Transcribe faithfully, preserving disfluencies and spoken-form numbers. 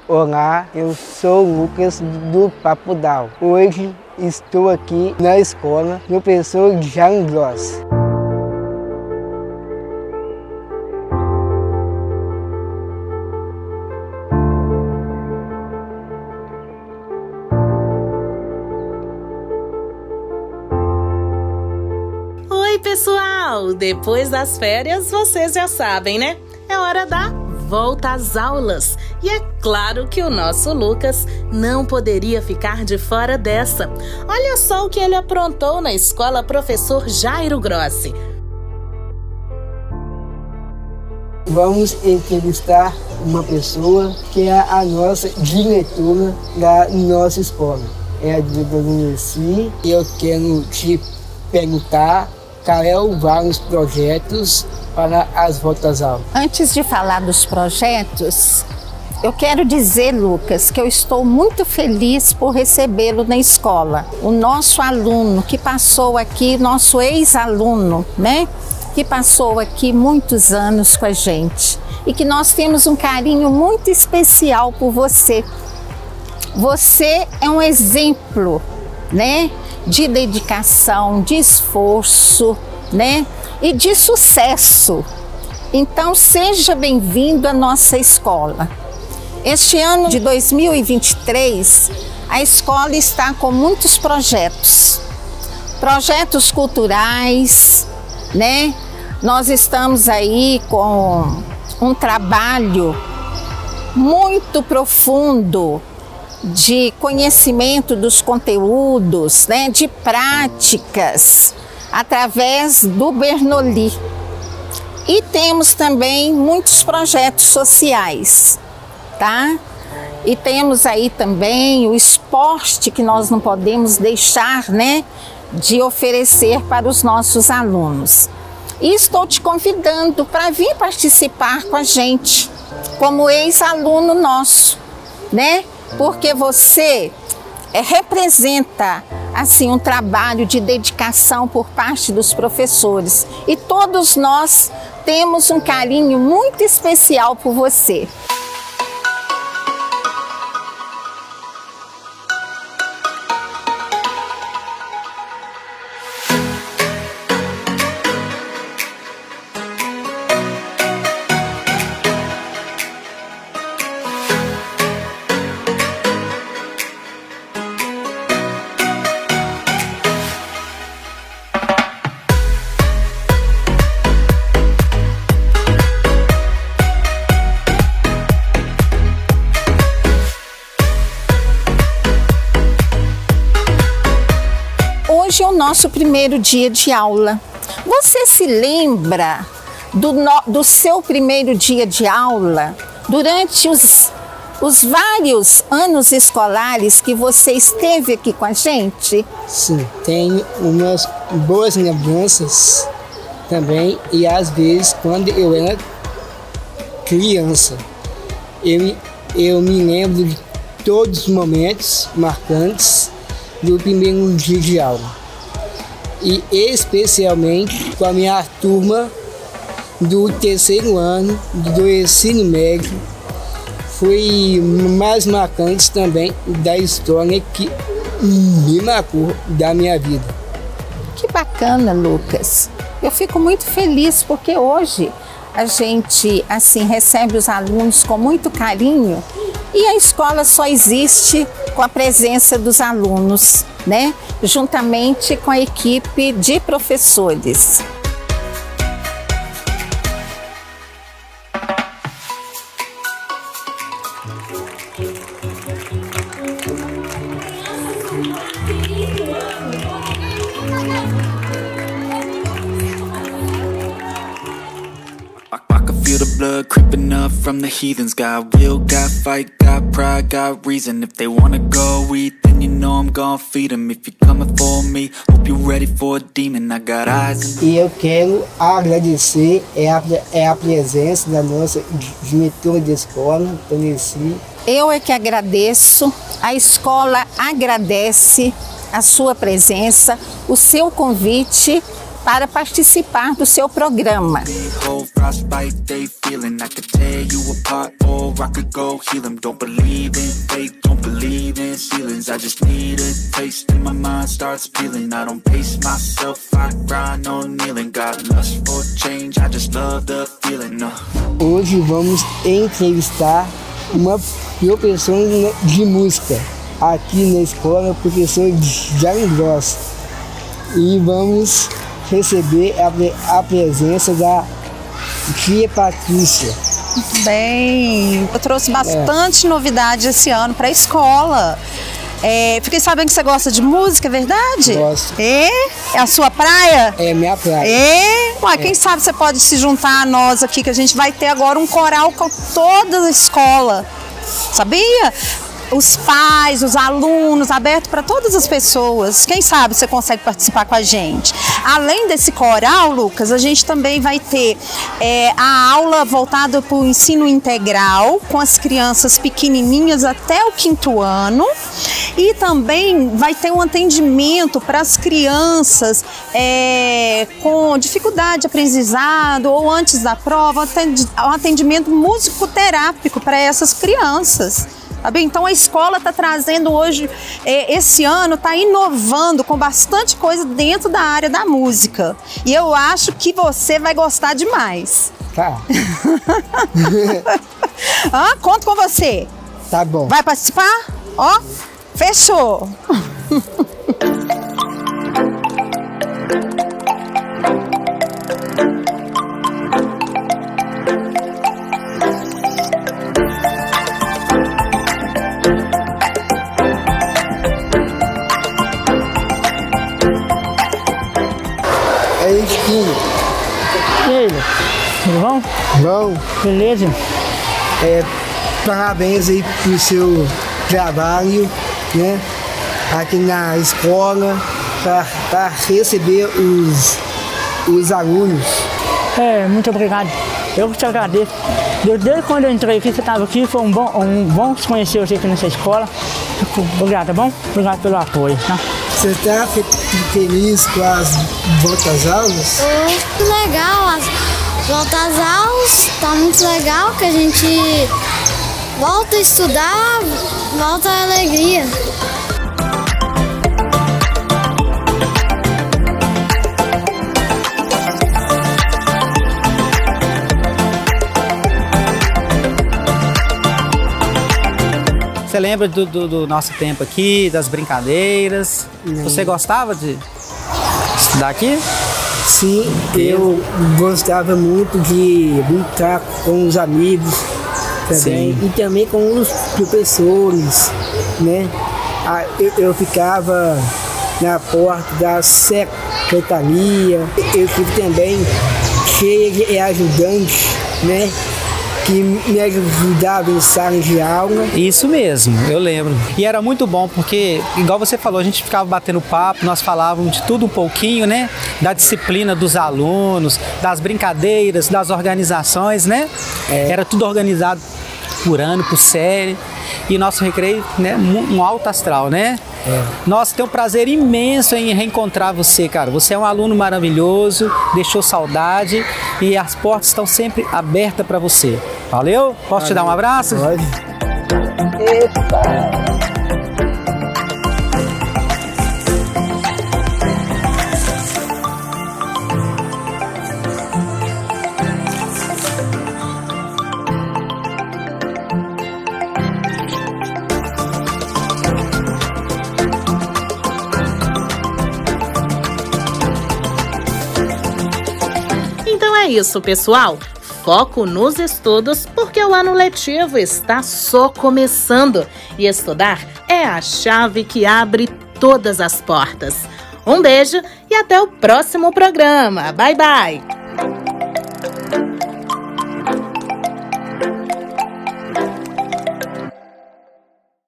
Olá, eu sou o Lucas do Papo Down. Hoje estou aqui na escola do professor Jairo Grossi. Oi, pessoal! Depois das férias, vocês já sabem, né? É hora da volta às aulas. E é claro que o nosso Lucas não poderia ficar de fora dessa. Olha só o que ele aprontou na escola professor Jairo Grossi. Vamos entrevistar uma pessoa que é a nossa diretora da nossa escola. É a diretora Nessi. E eu quero te perguntar quais vários os projetos para as voltas às aulas. Antes de falar dos projetos, eu quero dizer, Lucas, que eu estou muito feliz por recebê-lo na escola. O nosso aluno que passou aqui, nosso ex-aluno, né? Que passou aqui muitos anos com a gente. E que nós temos um carinho muito especial por você. Você é um exemplo, né? De dedicação, de esforço, né? E de sucesso. Então, seja bem-vindo à nossa escola. Este ano de dois mil e vinte e três, a escola está com muitos projetos. Projetos culturais, né? Nós estamos aí com um trabalho muito profundo de conhecimento dos conteúdos, né? De práticas, através do Bernoulli. E temos também muitos projetos sociais, tá? E temos aí também o esporte que nós não podemos deixar, né, de oferecer para os nossos alunos. E estou te convidando para vir participar com a gente, como ex-aluno nosso, né? Porque você é, representa assim um trabalho de dedicação por parte dos professores e todos nós temos um carinho muito especial por você. Hoje é o nosso primeiro dia de aula. Você se lembra do, no, do seu primeiro dia de aula durante os, os vários anos escolares que você esteve aqui com a gente? Sim, tenho umas boas lembranças também. E às vezes, quando eu era criança, eu, eu me lembro de todos os momentos marcantes do primeiro dia de aula. E especialmente com a minha turma do terceiro ano do ensino médio, foi mais marcante também da história que me marcou da minha vida. Que bacana, Lucas. Eu fico muito feliz porque hoje a gente assim recebe os alunos com muito carinho e a escola só existe com a presença dos alunos, né? Juntamente com a equipe de professores. Feel the blood creeping up from the heathens. Got will, got fight, got pride, got reason. If they wanna go eat, then you know I'm gonna feed them. If you're coming for me, hope you're ready for a demon. I got eyes. E eu quero agradecer é a, é a presença da nossa diretora de escola, Nessi. Eu é que agradeço, a escola agradece a sua presença, o seu convite para participar do seu programa. Hoje vamos entrevistar uma professora de música aqui na escola, professora Jane Gross, e vamos receber a, a presença da tia Patrícia. Muito bem, eu trouxe bastante é. novidade esse ano para a escola. É, fiquei sabendo que você gosta de música, é verdade? Gosto. É? É a sua praia? É minha praia. É? Ué, é. Quem sabe você pode se juntar a nós aqui, que a gente vai ter agora um coral com toda a escola. Sabia? Os pais, os alunos, aberto para todas as pessoas. Quem sabe você consegue participar com a gente. Além desse coral, Lucas, a gente também vai ter é, a aula voltada para o ensino integral, com as crianças pequenininhas até o quinto ano. E também vai ter um atendimento para as crianças é, com dificuldade de aprendizado ou antes da prova, um atendimento musicoterápico para essas crianças. Então a escola está trazendo hoje, esse ano, está inovando com bastante coisa dentro da área da música. E eu acho que você vai gostar demais. Tá. ah, conto com você. Tá bom. Vai participar? Ó, fechou. E aí, tudo bom? Bom. Beleza? É, parabéns aí pro seu trabalho, né? Aqui na escola, para receber os, os alunos. É, muito obrigado. Eu que te agradeço. Desde quando eu entrei aqui, você estava aqui, foi um bom, um bom te conhecer você aqui nessa escola. Obrigado, tá bom? Obrigado pelo apoio, tá? Você está feliz com as voltas às aulas? Muito legal, as voltas às aulas, tá muito legal que a gente volta a estudar, volta a alegria. Você lembra do, do, do nosso tempo aqui, das brincadeiras? Não. Você gostava de estudar aqui? Sim, eu gostava muito de brincar com os amigos também. Sim. E também com os professores, né? Eu, eu ficava na porta da secretaria, eu tive também cheia de ajudantes, né? Que me ajudava em salas de aula. Isso mesmo, eu lembro. E era muito bom porque, igual você falou, a gente ficava batendo papo, nós falávamos de tudo um pouquinho, né? Da disciplina dos alunos, das brincadeiras, das organizações, né? É. Era tudo organizado por ano, por série. E nosso recreio, né? Um alto astral, né? É. Nossa, tem um prazer imenso em reencontrar você, cara. Você é um aluno maravilhoso, deixou saudade e as portas estão sempre abertas para você. Valeu? Posso Valeu. te dar um abraço? Pode. Epa. É isso, pessoal. Foco nos estudos, porque o ano letivo está só começando. E estudar é a chave que abre todas as portas. Um beijo e até o próximo programa. Bye, bye!